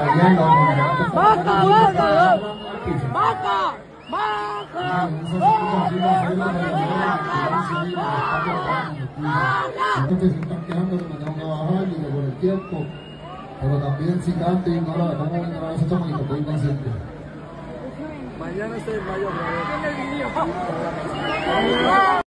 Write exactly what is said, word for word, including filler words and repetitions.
cayendo. ¡Baja, baja! ¡Baja! ¡Baja! Entonces se están quejando que me tengo que bajar y que por el tiempo, pero también si canto y ignorar, estamos ignorando ese chamaquito, estoy consciente. Mañana estoy en mayo.